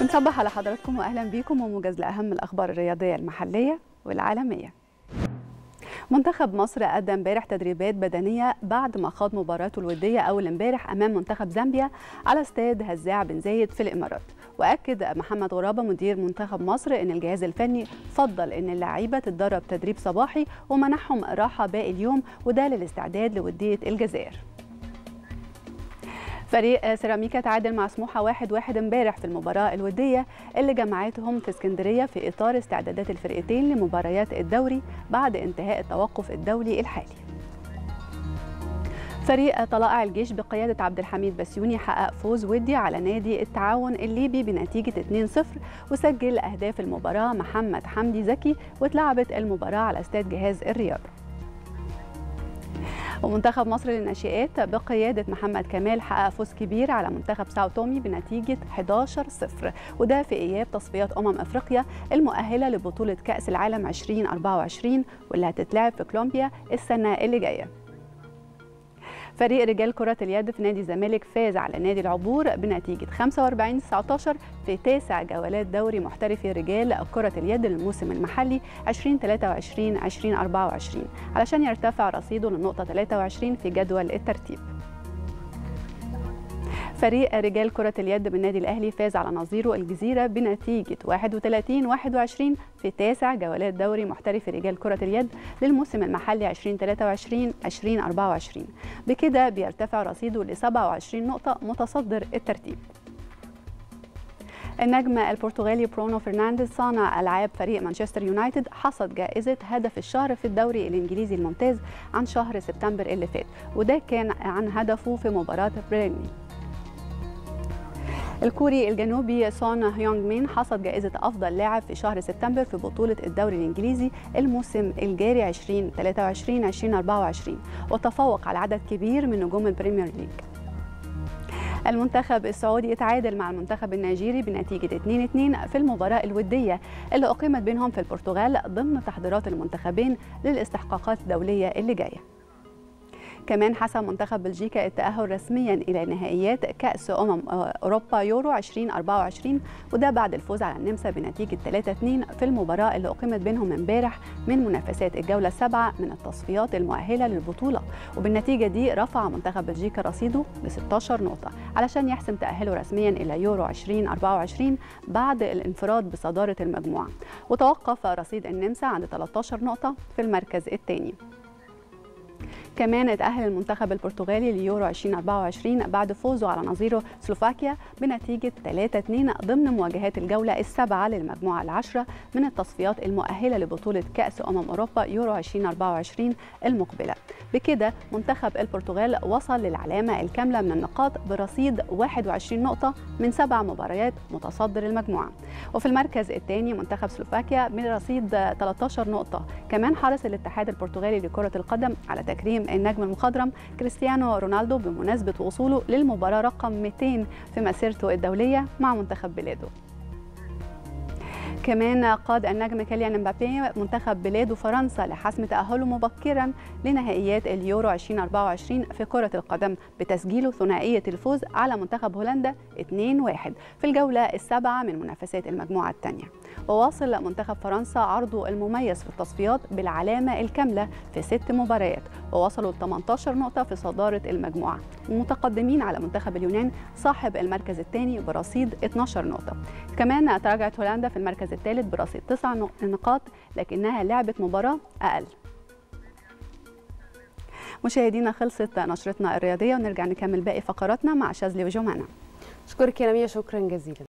بنصبح على حضراتكم واهلا بيكم وموجز لاهم الاخبار الرياضيه المحليه والعالميه. منتخب مصر قدم امبارح تدريبات بدنيه بعد ما خاض مباراته الوديه اول امبارح امام منتخب زامبيا على استاد هزاع بن زايد في الامارات. واكد محمد غرابه مدير منتخب مصر ان الجهاز الفني فضل ان اللعيبه تتدرب تدريب صباحي ومنحهم راحه باقي اليوم، وده للاستعداد لوديه الجزائر. فريق سيراميكا تعادل مع سموحه 1-1 امبارح في المباراه الوديه اللي جمعتهم في اسكندريه في اطار استعدادات الفرقتين لمباريات الدوري بعد انتهاء التوقف الدولي الحالي. فريق طلائع الجيش بقياده عبد الحميد بسيوني حقق فوز ودي على نادي التعاون الليبي بنتيجه 2-0، وسجل اهداف المباراه محمد حمدي زكي، واتلعبت المباراه على استاد جهاز الرياضه. ومنتخب مصر للناشئات بقيادة محمد كمال حقق فوز كبير على منتخب ساو تومي بنتيجة 11-0، وده في إياب تصفيات أفريقيا المؤهلة لبطولة كأس العالم 2024 واللي هتتلعب في كولومبيا السنة اللي جاية. فريق رجال كرة اليد في نادي الزمالك فاز على نادي العبور بنتيجة 45-19 في 9 جولات دوري محترفي رجال كرة اليد للموسم المحلي 2023-2024 علشان يرتفع رصيده للنقطة 23 في جدول الترتيب. فريق رجال كرة اليد بالنادي الأهلي فاز على نظيره الجزيرة بنتيجة 31-21 في 9 جولات دوري محترف رجال كرة اليد للموسم المحلي 2023-2024، بكده بيرتفع رصيده ل 27 نقطة متصدر الترتيب. النجم البرتغالي برونو فرنانديز صانع ألعاب فريق مانشستر يونايتد حصد جائزة هدف الشهر في الدوري الإنجليزي الممتاز عن شهر سبتمبر اللي فات، وده كان عن هدفه في مباراة برينلي. الكوري الجنوبي سون هيونغ مين حصد جائزة أفضل لاعب في شهر سبتمبر في بطولة الدوري الإنجليزي الموسم الجاري 2023-2024، وتفوق على عدد كبير من نجوم البريمير ليج. المنتخب السعودي اتعادل مع المنتخب النيجيري بنتيجة 2-2 في المباراة الودية اللي أقيمت بينهم في البرتغال ضمن تحضيرات المنتخبين للاستحقاقات الدولية اللي جاية. كمان حسم منتخب بلجيكا التأهل رسميا إلى نهائيات كأس أوروبا يورو 2024، وده بعد الفوز على النمسا بنتيجة 3-2 في المباراة اللي أقيمت بينهم امبارح من منافسات الجولة 7 من التصفيات المؤهلة للبطولة، وبالنتيجة دي رفع منتخب بلجيكا رصيده ل 16 نقطة علشان يحسم تأهله رسميا إلى يورو 2024 بعد الانفراد بصدارة المجموعة، وتوقف رصيد النمسا عند 13 نقطة في المركز الثاني. كمان اتأهل المنتخب البرتغالي ليورو 2024 بعد فوزه على نظيره سلوفاكيا بنتيجة 3-2 ضمن مواجهات الجولة السابعة للمجموعة العشرة من التصفيات المؤهلة لبطولة كأس أوروبا يورو 2024 المقبلة. بكده منتخب البرتغال وصل للعلامة الكاملة من النقاط برصيد 21 نقطة من 7 مباريات متصدر المجموعة. وفي المركز الثاني منتخب سلوفاكيا من رصيد 13 نقطة. كمان حرص الاتحاد البرتغالي لكرة القدم على تكريم النجم المخضرم كريستيانو رونالدو بمناسبة وصوله للمباراة رقم 200 في مسيرته الدولية مع منتخب بلاده. كمان قاد النجم كيليان امبابي منتخب بلاده فرنسا لحسم تأهله مبكرا لنهائيات اليورو 2024 في كرة القدم بتسجيله ثنائية الفوز على منتخب هولندا 2-1 في الجولة السابعة من منافسات المجموعة الثانية. وواصل منتخب فرنسا عرضه المميز في التصفيات بالعلامة الكاملة في 6 مباريات، ووصلوا ل 18 نقطة في صدارة المجموعة، ومتقدمين على منتخب اليونان صاحب المركز الثاني برصيد 12 نقطة. كمان تراجعت هولندا في المركز الثالث برصيد 9 نقاط، لكنها لعبت مباراة أقل. مشاهدينا خلصت نشرتنا الرياضية، ونرجع نكمل باقي فقراتنا مع شاذلي وجمانة. أشكرك يا نمية، شكرا جزيلا.